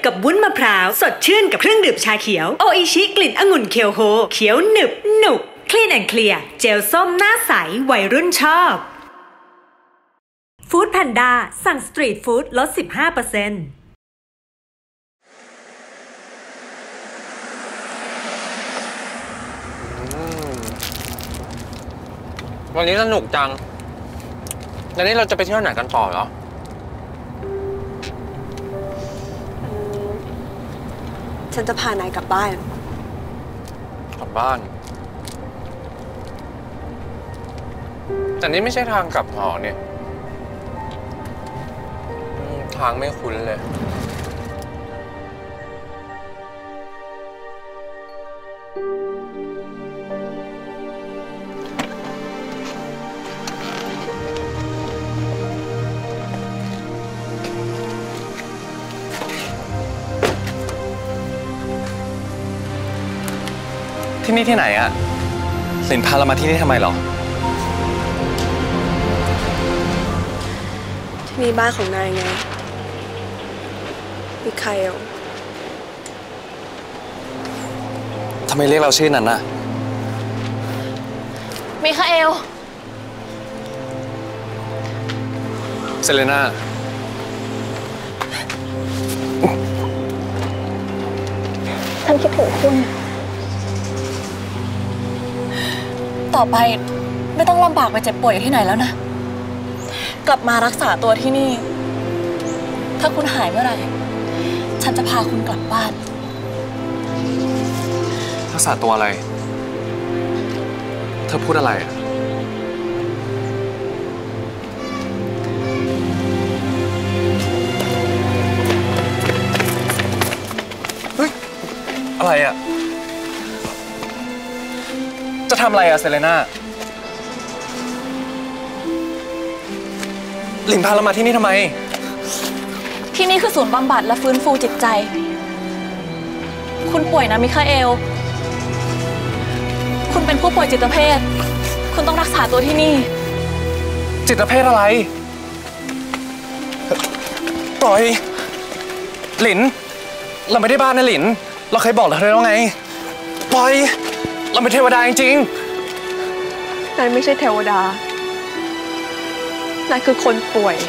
กับวุ้นมะพร้าวสดชื่นกับเครื่องดื่มชาเขียวโออิชิกลิ่นองุ่นเคียวโฮเขียวหนึบหนุบคลีนแอนด์เคลียร์เจลส้มหน้าใสวัยรุ่นชอบฟู้ดแพนด้าสั่งสตรีทฟู้ดลด 15% วันนี้สนุกจังแล้วนี่เราจะไปเที่ยวไหนกันต่อเหรอฉันจะพานายกลับบ้านกลับบ้านแต่นี่ไม่ใช่ทางกลับหอเนี่ยทางไม่คุ้นเลยที่นี่ที่ไหนอะสินพาเรามาที่นี่ทำไมหรอที่นี่บ้านของนายไงมิคาเอลทำไมเรียกเราชื่อนั้นน่ะมิคาเอลเซเลน่าฉันคิดถึงคุณต่อไปไม่ต้องลำบากไปเจ็บป่วยอยู่ที่ไหนแล้วนะกลับมารักษาตัวที่นี่ถ้าคุณหายเมื่อไหร่ฉันจะพาคุณกลับบ้านรักษาตัวอะไรเธอพูดอะไรอะเฮ้ยอะไรอะจะทำอะไรอะเซเลน่าหลินพาเรามาที่นี่ทำไมที่นี่คือศูนย์บำบัดและฟื้นฟูจิตใจคุณป่วยนะมิคาเอลคุณเป็นผู้ป่วยจิตเภทคุณต้องรักษาตัวที่นี่จิตเภทอะไรปล่อยหลินเราไม่ได้บ้านนะหลินเราเคยบอกเธอแล้วไงปล่อยเราเป็นเทวดาจริงๆนายไม่ใช่เทวดานายคือคนป่วย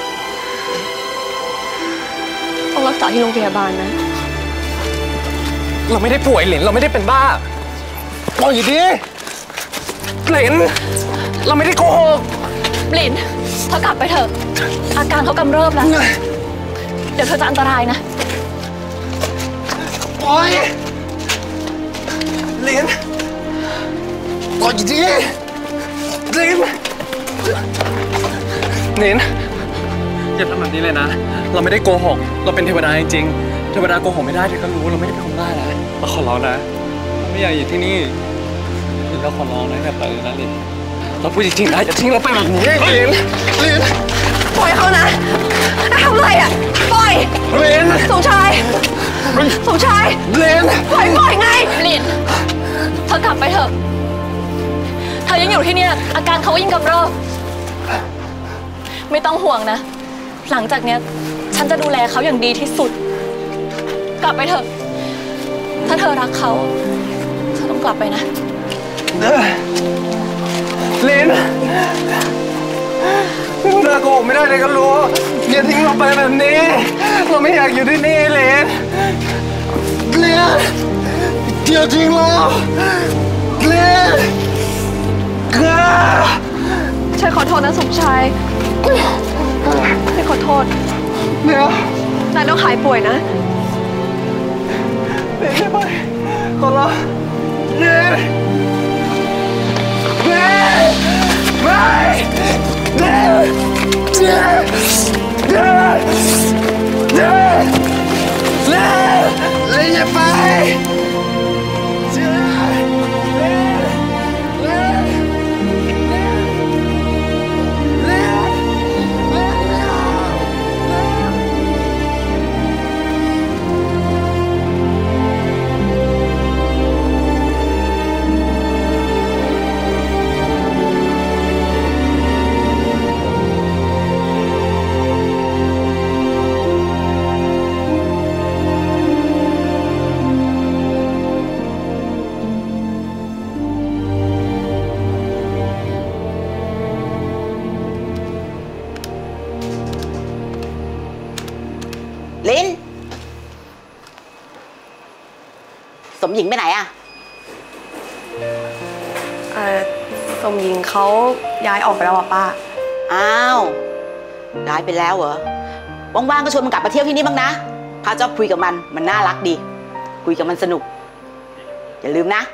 ต้องรักษาที่โรงพยาบาลนะเราไม่ได้ป่วยหลินเราไม่ได้เป็นบ้าปล่อยดิหลินเราไม่ได้โกหกหลินเธอกลับไปเถอะอาการเขากำเริบแล้วเดี๋ยวเธอจะอันตรายนะปล่อยหลินปล่อยดิหลินอย่าทำแบบนี้เลยนะเราไม่ได้โกหกเราเป็นเทวดาจริงๆเทวดาโกหกไม่ได้เธอก็รู้เราไม่ได้เป็นคนบ้านะเราขอร้องนะเราไม่อยากอยู่ที่นี่เราขอร้องนะอย่าไปเลยนะลินเราพูดจริงๆนะอย่าทิ้งเราไปแบบนี้ลินปล่อยเขานะทำอะไรอ่ะปล่อยลินสมชายลินปล่อยไงลินเธอกลับไปเถอะเธอยังอยู่ที่นี่อาการเขายิ่งกำเริบไม่ต้องห่วงนะหลังจากเนี้ยฉันจะดูแลเขาอย่างดีที่สุดกลับไปเถอะถ้าเธอรักเขาเธอต้องกลับไปนะลินเราโกหกไม่ได้เลยก็รู้อย่าทิ้งเราไปแบบนี้เราไม่อยากอยู่ที่นี่ลินอย่าทิ้งเราลินฉันขอโทษนะสมชายฉันขอโทษนายต้องหายป่วยนะไม่ไปขอร้องอย่าไปลินสมหญิงไปไหนอะสมหญิงเขาย้ายออกไปแล้วอ่ะป้าอ้าวย้ายไปแล้วเหรอว่างๆก็ชวนมันกลับมาเที่ยวที่นี่บ้างนะพาเจ้าคุยกับมันน่ารักดีคุยกับมันสนุกอย่าลืมนะ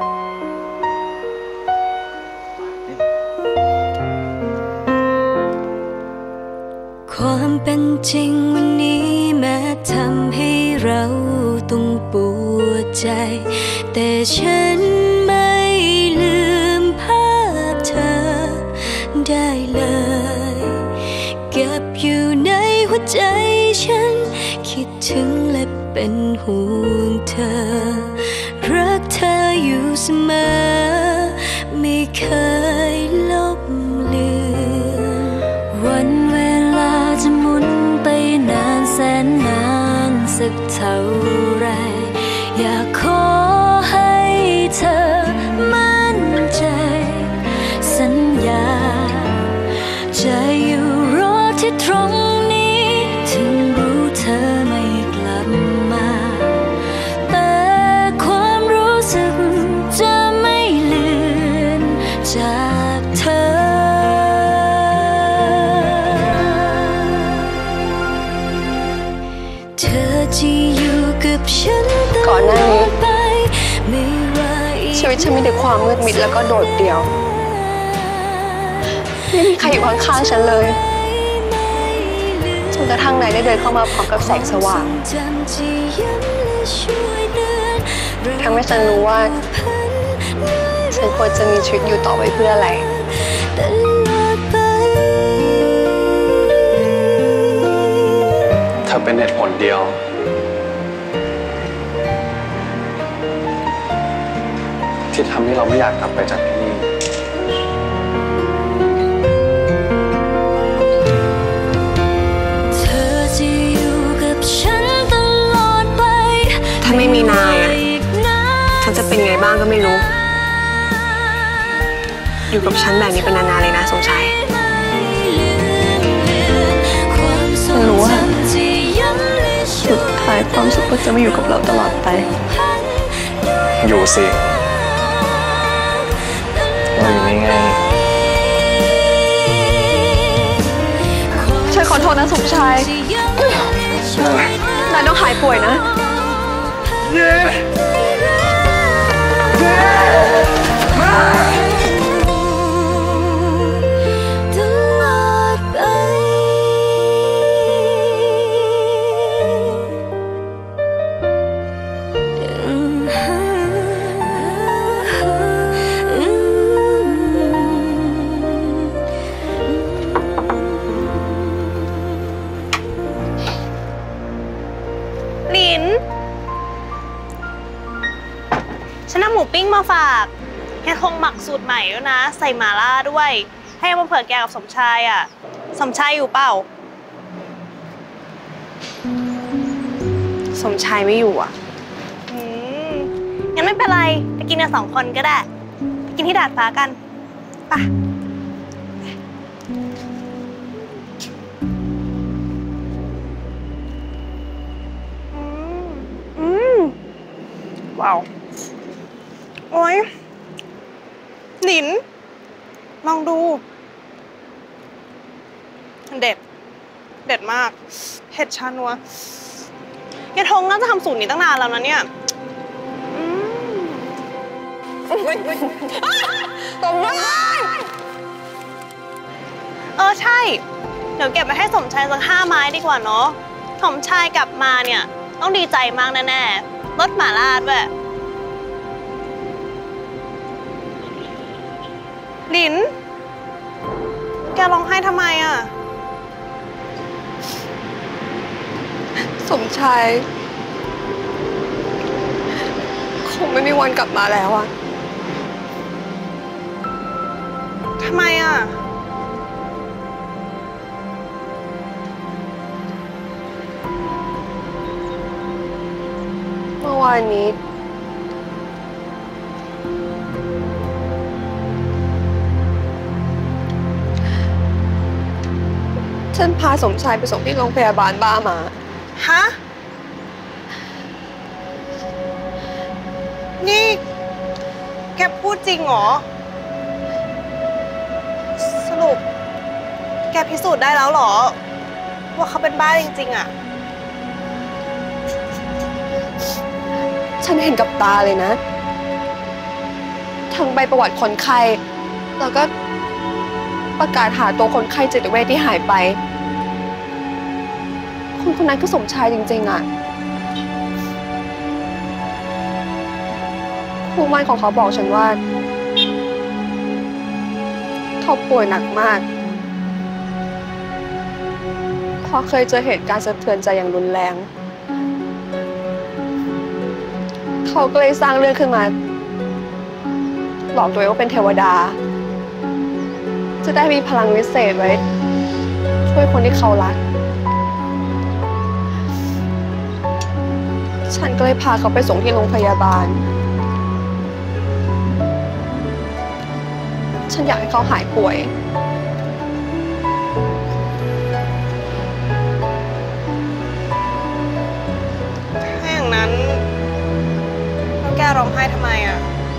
ความเป็นจริงวันนี้แม้ทำให้เราต้องปวดใจแต่ฉันไม่ลืมภาพเธอได้เลยเก็บอยู่ในหัวใจฉันคิดถึงและเป็นห่วงเธอรักเธออยู่เสมอไม่เคยลบเลือนวันเวลาจะหมุนไปนานแสนนานสักเท่าไรอยากขอให้เธอมั่นใจสัญญาจะอยู่รอที่ตรงนี้ถึงรู้เธอไม่กลับมาแต่ความรู้สึกจะไม่เลือนจากเธอเธอที่อยู่กับฉันก่อนหน้านี้ชีวิตฉันมีแต่ความมืดมิดแล้วก็โดดเดี่ยวไม่มีใครอยู่ข้างๆฉันเลยจนกระทั่งนายได้เดินเข้ามาพร้อมกับแสงสว่างทำให้ฉันรู้ว่าฉันควรจะมีชีวิตอยู่ต่อไปเพื่ออะไรเธอเป็นเหตุผลเดียวที่ทำให้เราไม่อยากกลับไปจากที่นี่ถ้าไม่มีนายอะฉันจะเป็นไงบ้างก็ไม่รู้อยู่กับฉันแบบนี้เป็นนานๆเลยนะสมชายฉันรู้ว่าสุดท้ายความสุขก็จะไม่อยู่กับเราตลอดไปอยู่สิเราอยู่นี่ไงฉันขอโทษนะสมชายนายต้องหายป่วยนะลินฉันนำหมูปิ้งมาฝากแค่คงหมักสูตรใหม่ด้วยนะใส่หม่าล่าด้วยให้เอามาเผื่อแกกับสมชายอ่ะสมชายอยู่เปล่าสมชายไม่อยู่อ่ะงั้นไม่เป็นไรไปกินกัน2 คนก็ได้ไปกินที่ดาดฟ้ากันไปว้าวโอ๊ยหลินลองดูเด็ดมากเห็ดชานัวยายทงน่าจะทำสูตรนี้ตั้งนานแล้วนะเนี่ยตบมือใช่เดี๋ยวเก็บไปให้สมชายสัก5 ไม้ดีกว่าเนาะสมชายกลับมาเนี่ยต้องดีใจมากแน่ๆรสหม่าล่าด้วยหลินแกร้องไห้ทำไมอ่ะสมชายคงไม่มีวันกลับมาแล้วอะทำไมอ่ะเมื่อวานนี้ฉันพาสมชายไปส่งที่โรงพยาบาลบ้ามาฮะ นี่แกพูดจริงเหรอ สรุปแกพิสูจน์ได้แล้วเหรอว่าเขาเป็นบ้าจริงๆอะฉันเห็นกับตาเลยนะทั้งใบประวัติคนไข้แล้วก็ประกาศหาตัวคนไข้จิตเวชที่หายไปคนนั้นก็สมชายจริงๆอะคู่หมั่นของเขาบอกฉันว่าเขาป่วยหนักมากเพราะเคยเจอเหตุการณ์สะเทือนใจอย่างรุนแรงเขาก็เลยสร้างเรื่องขึ้นมาหลอกตัวเองว่าเป็นเทวดาจะได้มีพลังวิเศษไว้ช่วยคนที่เขารักฉันก็เลยพาเขาไปส่งที่โรงพยาบาลฉันอยากให้เขาหายป่วยถ้าอย่างนั้นแล้วแกร้องไห้ทำไมอะ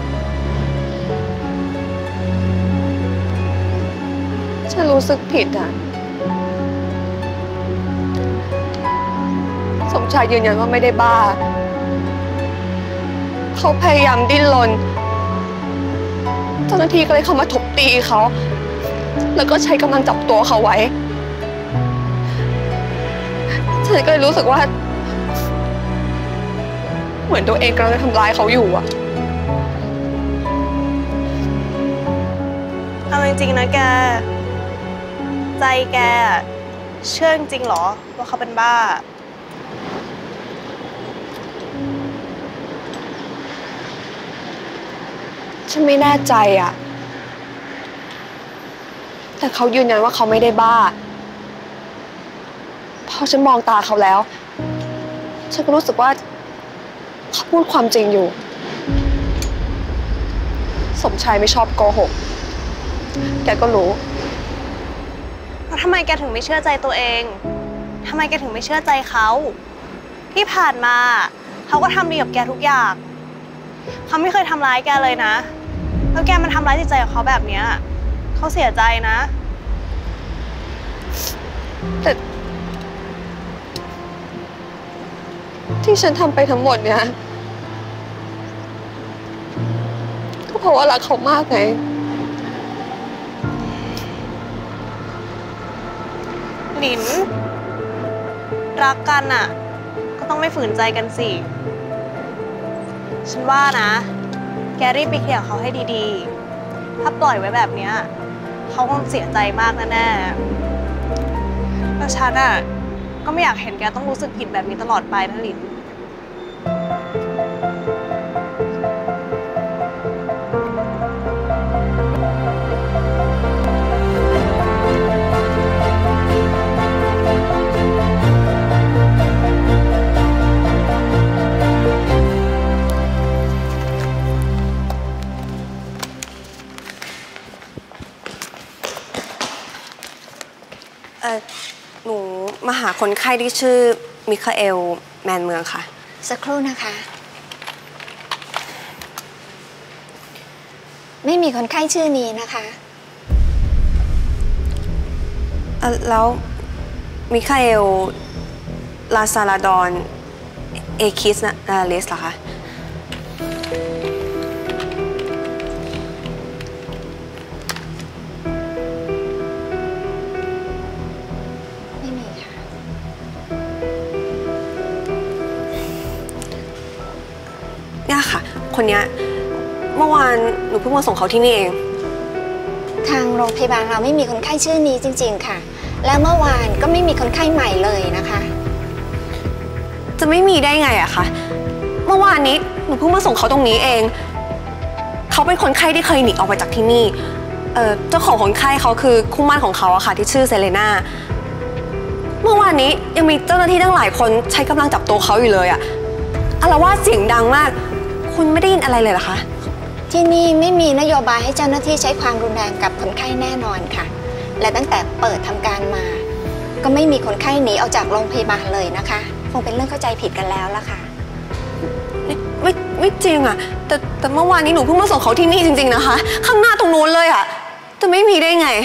ฉันรู้สึกผิดอะสมชายยืนยันว่าไม่ได้บ้าเขาพยายามดิ้นรนเจ้าหน้าที่ก็เลยเข้ามาทุบตีเขาแล้วก็ใช้กำลังจับตัวเขาไว้ฉันก็เลยรู้สึกว่าเหมือนตัวเองกำลังจะทำร้ายเขาอยู่อะเอาจริงๆนะแกใจแกเชื่อจริงๆหรอว่าเขาเป็นบ้าฉันไม่แน่ใจอะแต่เขายืนยันว่าเขาไม่ได้บ้าพอฉันมองตาเขาแล้วฉันก็รู้สึกว่าเขาพูดความจริงอยู่สมชายไม่ชอบโกหกแกก็รู้แล้วทำไมแกถึงไม่เชื่อใจตัวเองทำไมแกถึงไม่เชื่อใจเขาที่ผ่านมาเขาก็ทำดีกับแกทุกอย่างเขาไม่เคยทำร้ายแกเลยนะแล้วแกมันทำร้ายจิตใจของเขาแบบนี้เขาเสียใจนะแต่ที่ฉันทำไปทั้งหมดเนี่ยก็เพราะว่ารักเขามากไงหลินรักกันอ่ะก็ต้องไม่ฝืนใจกันสิฉันว่านะแกรีบไปเคลียร์เขาให้ดีๆถ้าปล่อยไว้แบบนี้เขาคงเสียใจมากแน่ๆแล้วฉันอ่ะก็ไม่อยากเห็นแกต้องรู้สึกผิดแบบนี้ตลอดไปนะหลินหนูมาหาคนไข้ที่ชื่อมิคาเอลแมนเมืองค่ะสักครู่นะคะไม่มีคนไข้ชื่อนี้นะคะแล้วมิคาเอลลาซาลาดอนเอคิสนาเลสเหรอคะเนี่ยค่ะคนเนี้ยเมื่อวานหนูเพิ่งมาส่งเขาที่นี่เองทางโรงพยาบาลเราไม่มีคนไข้ชื่อนี้จริงๆค่ะและเมื่อวานก็ไม่มีคนไข้ใหม่เลยนะคะจะไม่มีได้ไงอะคะเมื่อวานนี้หนูเพิ่งมาส่งเขาตรงนี้เองเขาเป็นคนไข้ที่เคยหนีออกไปจากที่นี่เจ้าของคนไข้เขาคือคู่หมั่นของเขาอะค่ะที่ชื่อเซเลน่าเมื่อวานนี้ยังมีเจ้าหน้าที่ตั้งหลายคนใช้กำลังจับตัวเขาอยู่เลยอะอาละวาดเสียงดังมากคุณไม่ได้ยินอะไรเลยเหรอคะที่นี่ไม่มีนโยบายให้เจ้าหน้าที่ใช้ความรุนแรงกับคนไข้แน่นอนค่ะและตั้งแต่เปิดทำการมาก็ไม่มีคนไข้หนีออกจากโรงพยาบาลเลยนะคะคงเป็นเรื่องเข้าใจผิดกันแล้วล่ะค่ะไม่จริงอะแต่เมื่อวานนี้หนูเพิ่งมาส่งเขาที่นี่จริงๆนะคะ ข้างหน้าตรงนู้นเลยอะแต่ไม่มีได้ไง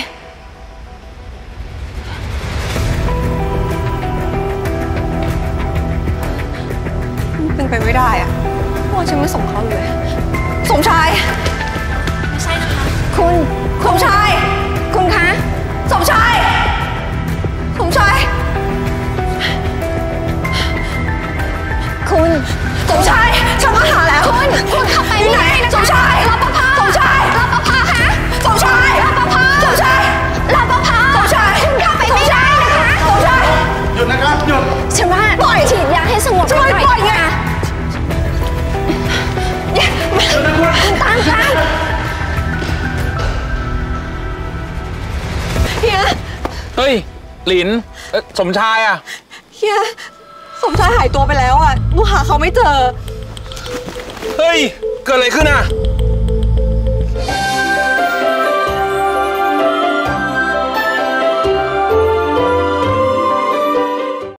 เป็นไปไม่ได้อะว่าฉันไม่ส่งเขาเลยสมชายไม่ใช่นะคะคุณสมชายคุณคะสมชายคุณสมชายฉันมาหาแล้วคุณเข้าไปไม่ได้นะคะสมชายรปภสมชายรปภคะสมชายรปภสมชายรปภสมชายคุณเข้าไปไม่ได้นะคะสมชายหยุดนะครับหยุดฉันว่าฉีดยาให้สงบหน่อยค่ะคุณตามค่ะเฮียเฮ้ยหลินสมชายอะเฮียสมชายหายตัวไปแล้วอะหนูหาเขาไม่เจอเฮ้ยเกิดอะไรขึ้นอะ